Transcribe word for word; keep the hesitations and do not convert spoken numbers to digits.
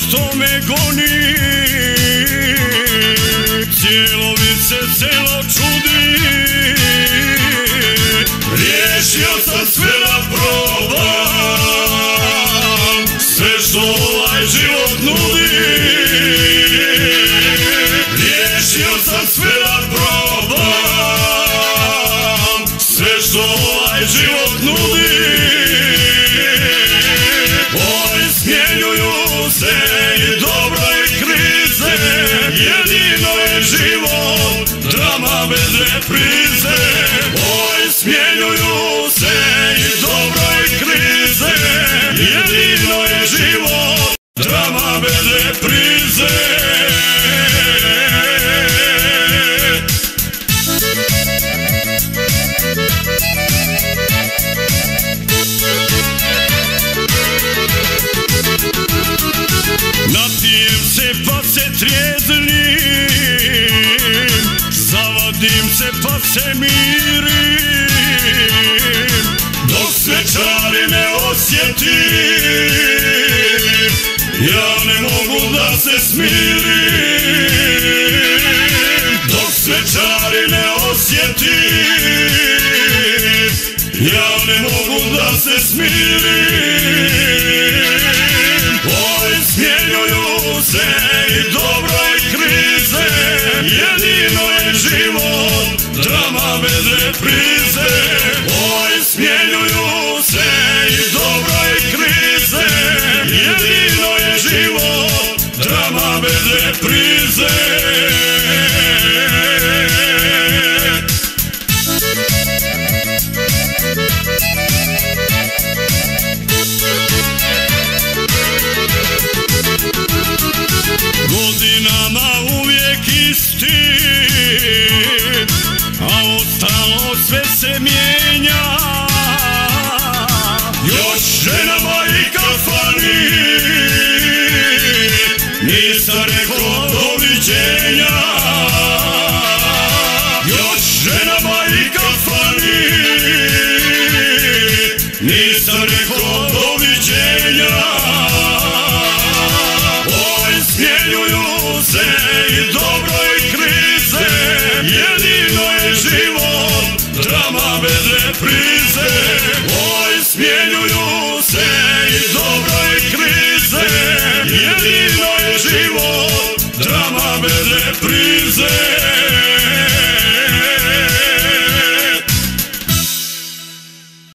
što me goni, cijelo mi se celo čudi. Riješio sam sve da probam, sve što ovaj život nudi. Riješio sam sve da probam, sve što ovaj život nudi. Oj, smjenjuju se i dobro i krize, jedino je život drama bez reprize. Oj, smjenjuju se i dobro i krize, jedino je život drama bez reprize. Napijem se pa se trijeznim, zavadim se pa se mirim, dok svečari ne osjetim, ja ne mogu da se smirim. Dok svečari ne osjetim, ja ne mogu da se smirim. Oj, smjenjuju se i dobro i krize, jedino je život drama bez reprize. Oj, smjenjuju se i dobro i krize, jedino je život drama bez reprize. Godinama uvijek isti, a ostalo sve se mijenja. Još ženama i kafani nisam rekao doviđenja. Još ženama i kafani nisam rekao doviđenja. Smjenjuju se i dobro i krize, jedino je život drama bez reprize. Oj, smjenjuju se i dobro i krize, jedino je život drama bez reprize.